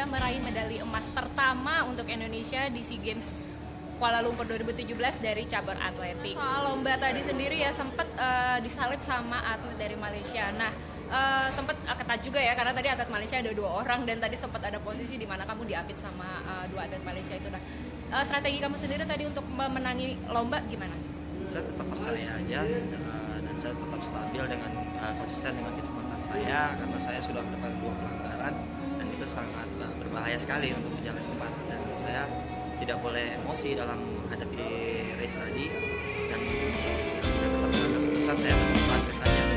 meraih medali emas pertama untuk Indonesia di SEA Games Kuala Lumpur 2017 dari cabur atletik. Soal lomba tadi sendiri ya sempat disalip sama atlet dari Malaysia. Nah, sempat ketat juga ya karena tadi atlet Malaysia ada 2 orang dan tadi sempat ada posisi di mana kamu diapit sama 2 atlet Malaysia itu. Nah, strategi kamu sendiri tadi untuk memenangi lomba gimana? Saya tetap percaya aja dan saya tetap stabil dengan konsisten dengan kecepatan saya karena saya sudah mendapatkan 2 pelanggaran dan itu sangat berbahaya sekali untuk berjalan cepat dan saya tidak boleh emosi dalam menghadapi race tadi dan saya tetap mengambil keputusan, saya tetap ke saja.